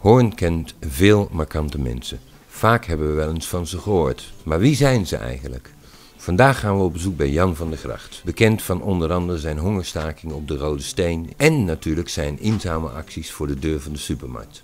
Hoorn kent veel markante mensen. Vaak hebben we wel eens van ze gehoord. Maar wie zijn ze eigenlijk? Vandaag gaan we op bezoek bij Jan van der Gracht. Bekend van onder andere zijn hongerstaking op de Rode Steen. En natuurlijk zijn inzamelacties voor de deur van de supermarkt.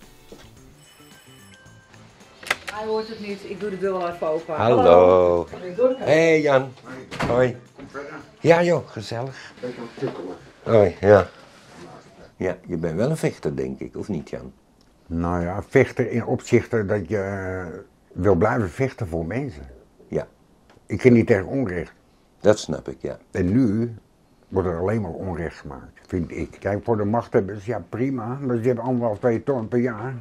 Hij hoort het niet, ik doe de deur wel even open. Hallo. Hey Jan. Hoi. Ja joh, gezellig. Hoi, ja. Ja, je bent wel een vechter denk ik, of niet Jan? Nou ja, vechten in opzichte dat je wil blijven vechten voor mensen. Ja. Ik ging niet tegen onrecht. Dat snap ik, ja. En nu wordt er alleen maar onrecht gemaakt, vind ik. Kijk, voor de machthebbers, ja prima, maar die hebben 1,5, 2 ton per jaar.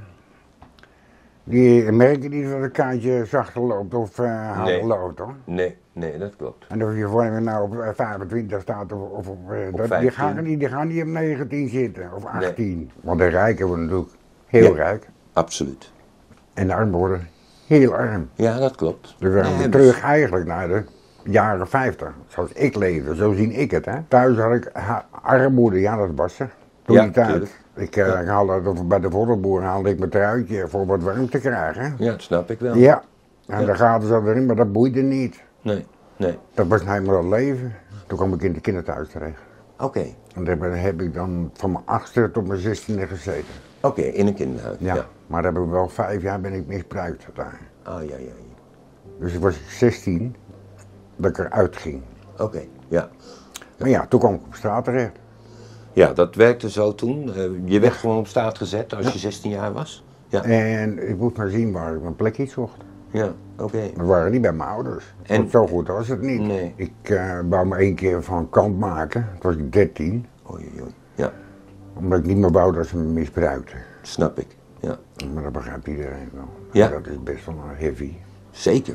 Die merken niet dat een kaartje zachter loopt of harder loopt hoor. Nee, dat klopt. En of je voor me nou op 25 staat of op die gaan niet op 19 zitten of 18. Nee. Want de rijken worden natuurlijk heel rijk. Absoluut. En de armen worden heel arm. Ja, dat klopt. Dus we gaan terug eigenlijk naar de jaren 50. Zoals ik leefde, zo zie ik het. Hè. Thuis had ik armoede, ja dat was er. Toen die tijd. Ik haalde bij de voddenboer haalde ik mijn truitje voor wat warm te krijgen. Ja, dat snap ik wel. Ja, en daar gaten ze erin, maar dat boeide niet. Nee. Dat was helemaal het leven. Toen kwam ik in de kinderthuis terecht. Oké. En daar heb ik dan van mijn 8e tot mijn 16e gezeten. Oké, in een kinderhuis. Ja, maar daar heb ik wel 5 jaar ben ik misbruikt daar. Oh ja. Dus ik was 16 dat ik eruit ging. Oké, ja. Maar ja, toen kwam ik op straat terecht. Ja, dat werkte zo toen. Je werd gewoon op straat gezet als je 16 jaar was? Ja. En ik moest maar zien waar ik mijn plekje zocht. Ja, oké. We waren niet bij mijn ouders. En want zo goed was het niet. Nee. Ik wou me 1 keer van kant maken. Toen was ik 13. Oei. Ja. Omdat ik niet meer wou dat ze me misbruikten. Snap ik, ja. Maar dat begrijpt iedereen wel. Ja. Dat is best wel heavy. Zeker.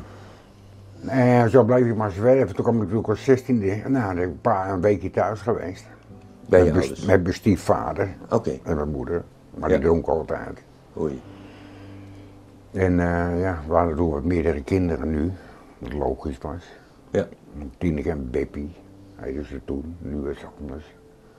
En zo bleef ik maar zwerven. Toen kwam ik natuurlijk als 16e. Nou, dan ben ik een weekje thuis geweest. Bij je ouders? Met mijn stiefvader. Oké. En mijn moeder. Maar die dronk altijd. Oei. En we hadden toen wat meerdere kinderen nu. Wat logisch was. Ja. Tineke en Beppie. Heette ze toen. Nu is het anders.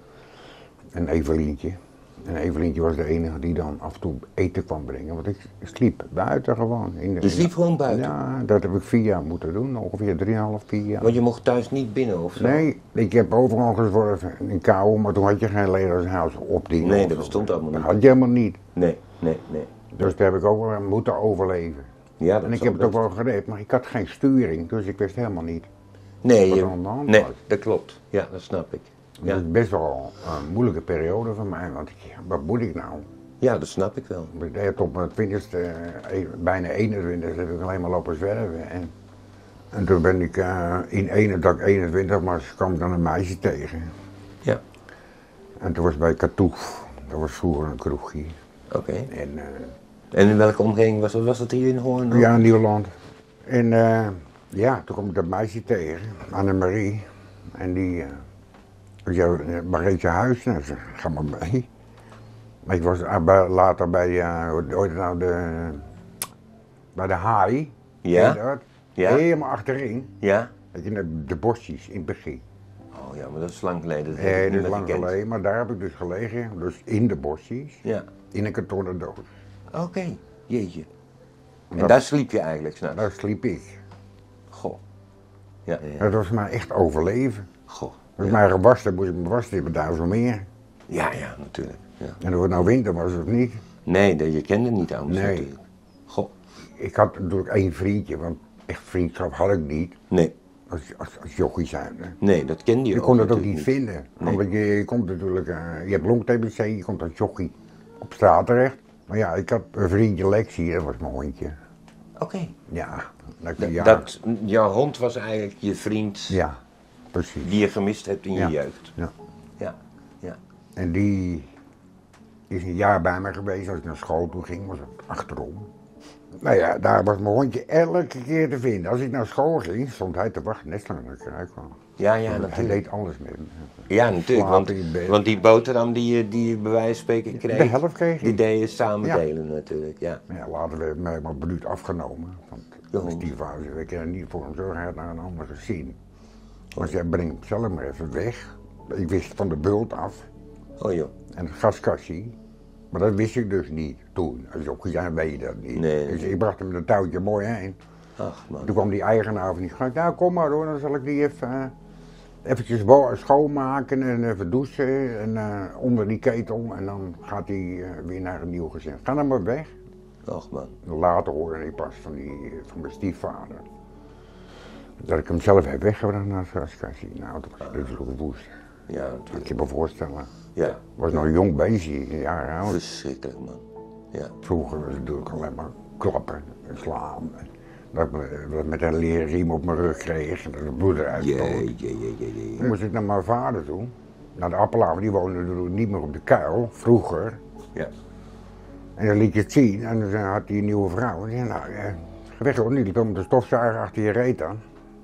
En Evelientje. En Evelientje was de enige die dan af en toe eten kwam brengen. Want ik sliep buiten gewoon. Je sliep gewoon buiten? Ja, dat heb ik 4 jaar moeten doen. Ongeveer 3,5, 4 jaar. Want je mocht thuis niet binnen of zo? Nee, ik heb overal gezworven in Kou, maar toen had je geen lederhuis opdienen. Nee, dat bestond allemaal niet. Dat had je helemaal niet. Nee. Dus daar heb ik ook wel moeten overleven. Ja, dat en ik heb het ook wel gered, maar ik had geen sturing, dus ik wist helemaal niet wat er aan de hand nee, was. Dat klopt. Ja, dat snap ik. Ja. Dat is best wel een moeilijke periode voor mij, want wat moet ik nou? Ja, dat snap ik wel. Tot mijn 20e, bijna 21 heb ik alleen maar lopen zwerven. En toen ben ik in 21 was, kwam ik dan een meisje tegen. Ja. En toen was het bij Katoef, dat was vroeger een kroegje. Oké. En in welke omgeving was dat? Was dat hier in Hoorn? Ja, in Nieuwland. En toen kwam ik dat meisje tegen, Annemarie. En die waar heet je huis? Nou, ze ga maar mee. Maar ik was later bij, bij de haai. Ja? Ja. Helemaal achterin. Ja? Weet je, de bosjes in het begin. Oh ja, maar dat is lang geleden. Nee, dat is lang geleden, maar daar heb ik dus gelegen. Dus in de bosjes. Ja. In een kartonnen doos. Oké, jeetje. En daar sliep je eigenlijk s'nachts? Daar sliep ik. Goh. Ja. Dat was maar echt overleven. Goh. Als mij gewassen, moest ik me wassen bij 1000 meer. Ja, natuurlijk. Ja. En of het nou winter was of niet. Nee, je kende niet anders Nee. natuurlijk. Goh. Ik had natuurlijk 1 vriendje, want echt vriendschap had ik niet. Nee. Als jochie zijn. Nee, dat kende je Je ook kon het ook niet natuurlijk vinden. Nee. Want je komt natuurlijk, je hebt long-TBC, je komt als jochie op straat terecht. Maar ja, ik had een vriendje Lexie, dat was mijn hondje. Oké. Ja. Jouw hond was eigenlijk je vriend. Ja, precies. Die je gemist hebt in je jeugd. Ja. Ja. En die is een jaar bij me geweest als ik naar school toe ging, was het achterom. Nou ja, daar was mijn hondje elke keer te vinden. Als ik naar school ging, stond hij te wachten, net zolang ik eruit kwam. Ja, Hij natuurlijk. deed alles met me. Ja, natuurlijk. Want die boterham die je bij wijze van spreken kreeg, De helft kreeg die ik. deed je samen delen natuurlijk. Ja. Ja, later werd mij maar bruut afgenomen. Want mijn stiefvader zei, we kunnen niet voor hem zorgen, hij had naar een ander gezin. Maar zei, breng hem zelf maar even weg. Ik wist van de bult af. Oh joh. En het gaskastje. Maar dat wist ik dus niet. toen. Als je opgezet bent, weet je dat niet. Nee. Dus ik bracht hem een touwtje mooi heen. Ach man. Toen kwam die eigenaar van die gang. Nou, kom maar hoor, dan zal ik die even... eventjes schoonmaken en even douchen en onder die ketel. En dan gaat hij weer naar een nieuw gezin. Ga dan maar weg. Ach man. Later hoorde ik pas van mijn stiefvader. Dat ik hem zelf heb weggebracht naar Saskatchewan. Nou, dat was natuurlijk woest. Ja, Dat natuurlijk. je me voorstellen. Ja. Ik was nog jong bezig, een jaar oud. Verschrikkelijk man. Ja. Vroeger was het natuurlijk alleen maar klappen en slaan. Dat ik met een leren riem op mijn rug kreeg en dat het bloed eruit kwam. Toen moest ik naar mijn vader toe. Naar de appelaar, die woonde natuurlijk niet meer op de kuil, vroeger. Ja. En dan liet je het zien en dan had hij een nieuwe vrouw. En die zei, nou, ga weg hoor, niet om de stofzuiger achter je reet aan.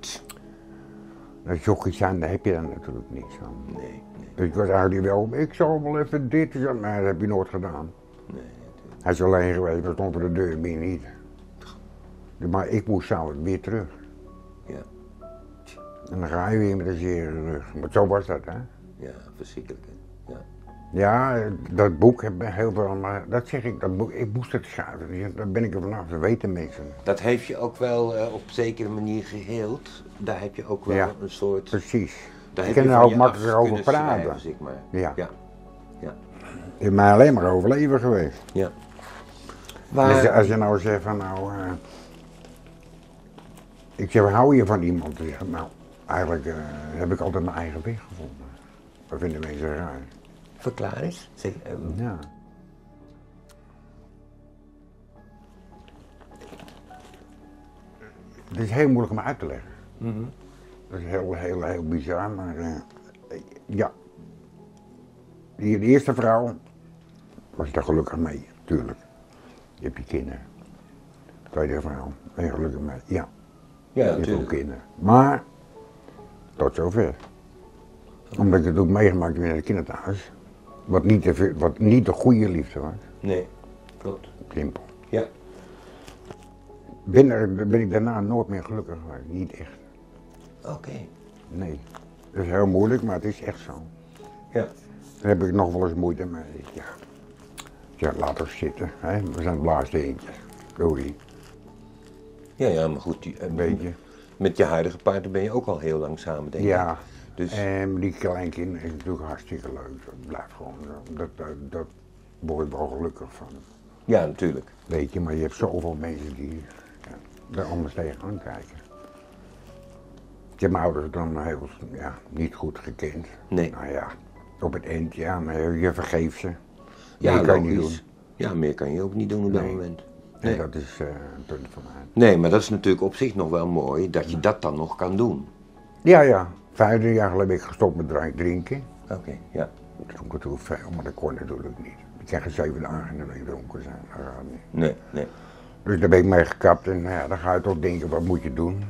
Dat jochies zijn, daar heb je dan natuurlijk niks aan. Nee. Dus ik was eigenlijk wel, ik zal wel even dit, maar dat heb je nooit gedaan. Nee. Hij is alleen geweest, maar stond voor de deur, meer niet. Maar ik moest s'avonds weer terug. Ja. En dan ga je weer met een zere rug. Maar zo was dat, hè? Ja, verschrikkelijk hè. Ja. Ja, dat boek heb ik heel veel, maar dat zeg ik, dat boek, ik moest het schrijven. Dus daar ben ik er vanaf, dat weten mensen. Dat heeft je ook wel op een zekere manier geheeld. Daar heb je ook wel Ja. een soort... Precies. Daar Ik heb je kan er van ook je makkelijker af over kunnen praten. schrijven, zeg maar. Ja. Ja. Ja. Je hebt mij alleen maar overleven geweest. Ja. Dus als je nou zegt van nou, ik zeg, hou je van iemand? Dan zeg ik, nou, eigenlijk heb ik altijd mijn eigen weg gevonden. Dat vinden mensen raar. Verklaar eens. Zeg, Ja. Het is heel moeilijk om uit te leggen. Dat is heel bizar, maar ja. Die eerste vrouw was ik daar gelukkig mee, tuurlijk. Je hebt je kinderen. Tweede vrouw, ben je gelukkig mee? Ja. Ja, Je hebt ook natuurlijk. kinderen. Maar, tot zover. Omdat ik het ook meegemaakt heb in het kinderthuis. Wat niet de goede liefde was. Nee, klopt. Simpel. Ja. Ben ik daarna nooit meer gelukkig geweest. Niet echt. Oké. Nee. Dat is heel moeilijk, maar het is echt zo. Ja. Daar heb ik nog wel eens moeite mee. Ja. Ja, laat ons zitten. Hè? We zijn het laatste eentjes. Doei. Ja, maar goed. Weet je. Met je huidige partner ben je ook al heel lang samen, denk ik. Ja. Dus, En die kleinkinderen is natuurlijk hartstikke leuk. Dat blijft gewoon zo. Dat word ik wel gelukkig van. ja, natuurlijk. Weet je, maar je hebt zoveel mensen die daar anders tegenaan kijken. Ik heb mijn ouders dan niet goed gekend. Nee. Nou ja, op het eind, ja, maar je vergeeft ze. Ja, meer kan je niet logisch. doen. Ja, meer kan je ook niet doen op dat Nee. moment. Nee, Nee. dat is een punt van mij. Nee, maar dat is natuurlijk op zich nog wel mooi dat je dat dan nog kan doen. Ja. 5 jaar geleden ben ik gestopt met drinken. Oké, ja. Ik dronk natuurlijk veel, maar dat kon natuurlijk niet. Ik kan geen 7 dagen in de week dronken zijn, dat gaat niet. Nee. Dus daar ben ik mee gekapt en nou ja, dan ga je toch denken, wat moet je doen?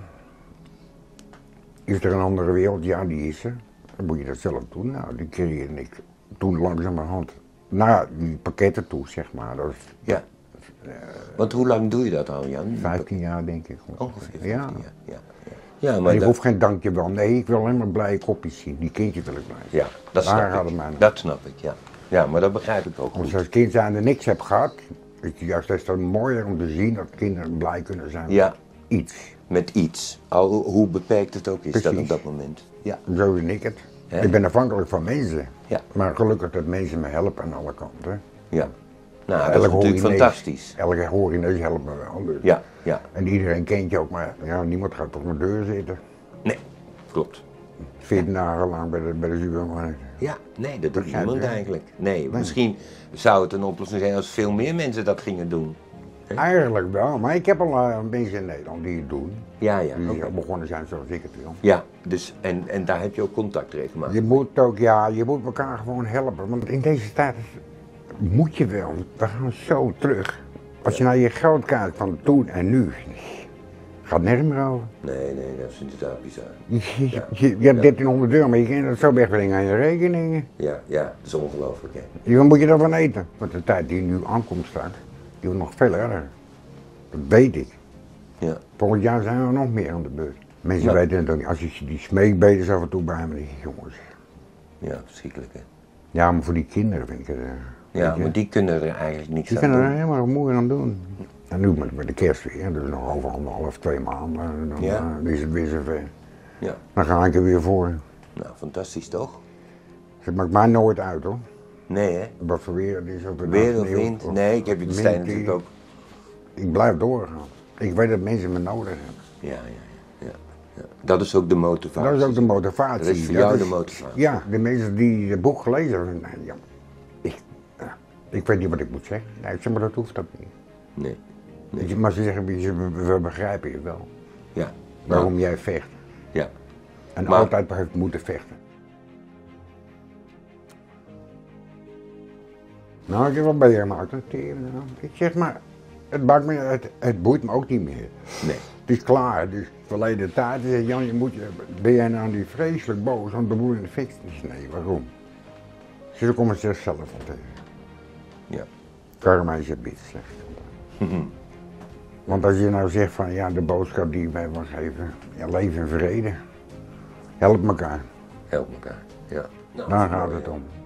Is er een andere wereld? Ja, die is er. Dan moet je dat zelf doen. Nou, die creëerde ik toen langzamerhand naar die pakketten toe, zeg maar. Dat is Ja. Want hoe lang doe je dat al, Jan? 15 jaar denk ik. Ongeveer 15 Ja. jaar. Ja, Maar maar ik dat, hoef geen dankjewel. Nee, ik wil alleen maar blije kopjes zien. Die kindjes wil ik blijven. ja, dat Daar snap gaat het ik. mij om. Dat snap ik, ja. Ja, maar dat begrijp ik ook Als goed. je als kind zijnde niks hebt gehad, is het juist des te mooier om te zien dat kinderen blij kunnen zijn met Ja. iets. Met iets. Al hoe beperkt het ook is dan Precies. op dat moment. Ja. Zo ben ik het. Hè? Ik ben afhankelijk van mensen. Ja. Maar gelukkig dat mensen me helpen aan alle kanten. Ja. Nou, dat is Elke natuurlijk horinees- fantastisch. Elke horinees helpt me wel. Dus. Ja, ja. En iedereen kent je ook, maar ja, niemand gaat op mijn deur zitten. Nee, klopt. 14 dagen lang bij de supermarkt. Ja, nee, dat doet Begrijp niemand je? eigenlijk. Nee, misschien zou het een oplossing zijn als veel meer mensen dat gingen doen. Eigenlijk wel, maar ik heb al mensen in Nederland die het doen. Ja, ja. Die oké. begonnen zijn zoals ik het wil. Ja, dus, en daar heb je ook contact regelmatig. Je moet ook, ja, je moet elkaar gewoon helpen. Want in deze tijd moet je wel. We gaan zo terug. Als je naar je geld kijkt van toen en nu, gaat nergens meer over. Nee, dat is inderdaad bizar. Je hebt 1300 euro, maar je kan dat zo wegbrengen aan je rekeningen. Ja, dat is ongelooflijk, hè. Waar moet je daarvan eten? Want de tijd die nu aankomt straks, die wordt nog veel erger. Dat weet ik. Ja, Volgend jaar zijn we nog meer aan de beurt. Mensen Ja. weten het ook niet. Als je die smeekbeders af en toe bij me, dan denk ik, jongens. ja, verschrikkelijk, hè. Ja, maar voor die kinderen vind ik het. Ja, Weet je? maar die kunnen er eigenlijk niks Die aan kunnen er doen. helemaal moeilijk aan doen. En nu met de kerst weer, dus nog over 1,5, 2 maanden, dan Ja. is het weer zover. Ja, Dan ga ik er weer voor. nou fantastisch toch? Het maakt mij nooit uit hoor. Nee hè? Wat voor weer het is. Of het Weer nou of sneeuwt wind? Nee, ik heb je de stijl wind, natuurlijk ook. Ik blijf doorgaan. Ik weet dat mensen me nodig hebben. Ja. Dat is ook de motivatie. Dat is ook de motivatie. Dat is voor jou de motivatie. Ja, de mensen die het boek gelezen hebben, ja, ik weet niet wat ik moet zeggen. Nee, ik zeg maar dat hoeft ook niet. Nee. Weet je, maar ze zeggen, we begrijpen je wel. Ja. Waarom jij vecht. Ja. En Maar- altijd heeft moeten vechten. Nou, ik heb wel meegemaakt. Ik zeg maar, het boeit me ook niet meer. Nee. Het is klaar, het is verleden tijd. Hij zegt, Jan, ben jij nou niet vreselijk boos, want de boer in de fik is? Nee, waarom? Ze komen zichzelf van tegen. Ja. Karma is een beetje slecht. Want als je nou zegt van, ja, de boodschap die wij wil geven, ja, leef in vrede. Help elkaar, Help elkaar. Ja. Nou, daar dat is gaat mooi, het ja. om.